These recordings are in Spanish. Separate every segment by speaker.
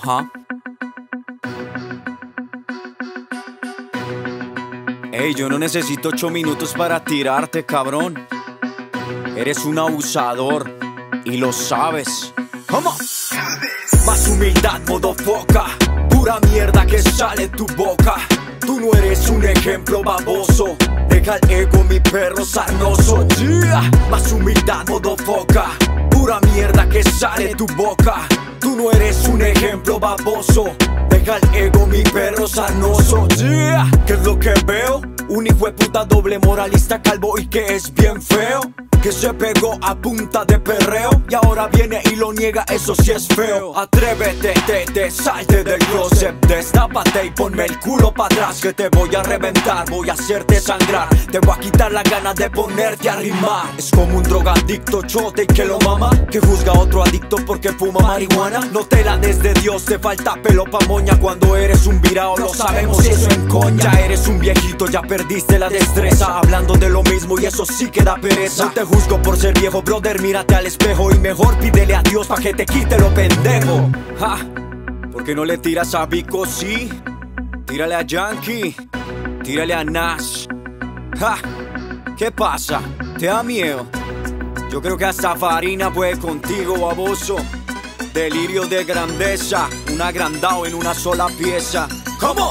Speaker 1: Ajá. Ey, yo no necesito 8 minutos para tirarte, cabrón. Eres un abusador y lo sabes. ¿Cómo? Más humildad, modo foca. Pura mierda que sale de tu boca. Tú no eres un ejemplo baboso. Deja el ego, mi perro sarnoso. Yeah. Más humildad, modo foca. Pura mierda que sale de tu boca. Tú no eres un ejemplo baboso. Deja el ego, mi perro sarnoso. Yeah. ¿Qué es lo que veo? Un hijo de puta doble moralista calvo y que es bien feo. Que se pegó a punta de perreo y ahora viene y lo niega, eso sí es feo. Atrévete, salte del closet, destápate y ponme el culo para atrás, que te voy a reventar, voy a hacerte sangrar. Te voy a quitar las ganas de ponerte a rimar. Es como un drogadicto chote y que lo mama, que juzga a otro adicto porque fuma marihuana. No te la des de Dios, te falta pelo pa' moña. Cuando eres un virao lo sabemos y eso en coña. Ya eres un viejito, ya perdiste la destreza, hablando de lo mismo y eso sí que da pereza. No te juzgo por ser viejo, brother, mírate al espejo y mejor pídele a Dios pa' que te quite lo pendejo. Ja, ¿por qué no le tiras a Vico? Sí, tírale a Yankee, tírale a Nash. Ja, ¿qué pasa? ¿Te da miedo? Yo creo que hasta Farina puede contigo, baboso. Delirio de grandeza, un agrandado en una sola pieza. ¿Cómo?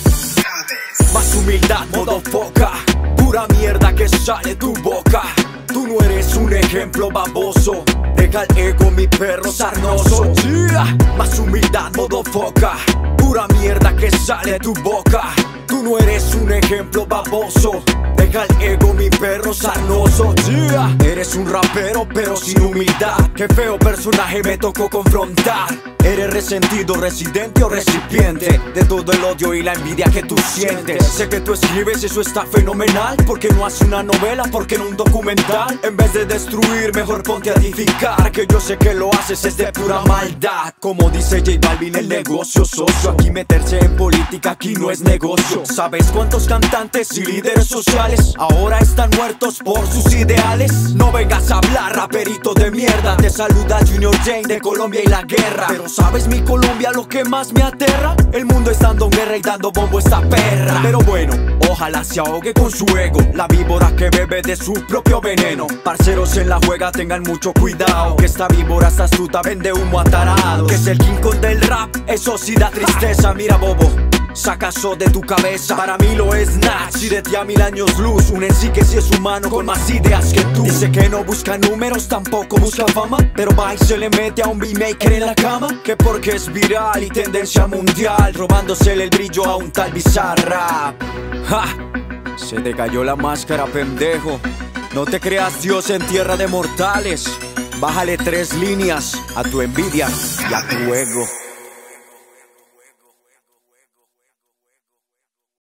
Speaker 1: Más humildad, modo foca. Pura mierda que sale de tu boca. Tú no eres un ejemplo baboso. Deja el ego, mi perro sarnoso. Yeah. Más humildad, modo foca. Pura mierda que sale de tu boca. Tú no eres un ejemplo baboso. Deja el ego, mi perro sarnoso. Yeah. Eres un rapero pero sin humildad. Qué feo personaje me tocó confrontar. Eres resentido, residente o recipiente de todo el odio y la envidia que tú sientes. Sé que tú escribes, eso está fenomenal. ¿Por qué no haces una novela? ¿Por qué no un documental? En vez de destruir, mejor ponte a edificar. Que yo sé que lo haces es de pura maldad. Como dice J Balvin, el negocio socio. Aquí meterse en política, aquí no es negocio. ¿Sabes cuántos cantantes y líderes sociales ahora están muertos por sus ideales? No vengas a hablar, raperito de mierda. Te saluda Junior Jane de Colombia y la guerra. Pero ¿sabes mi Colombia lo que más me aterra? El mundo está dando guerra y dando bombo a esta perra. Pero bueno, ojalá se ahogue con su ego, la víbora que bebe de su propio veneno. Parceros en la juega tengan mucho cuidado, que esta víbora, esta astuta, vende humo a tarados. Que es el King Kong del rap, eso sí da tristeza. Mira bobo, saca eso de tu cabeza. Para mí lo es Nach y de ti a 1000 años luz. Un en sí que sí es humano con más ideas que tú. Dice que no busca números, tampoco busca fama, pero va y se le mete a un beatmaker en la cama. Que porque es viral y tendencia mundial, robándosele el brillo a un tal Bizarrap. Ja, se te cayó la máscara, pendejo. No te creas Dios en tierra de mortales. Bájale 3 líneas a tu envidia y a tu ego.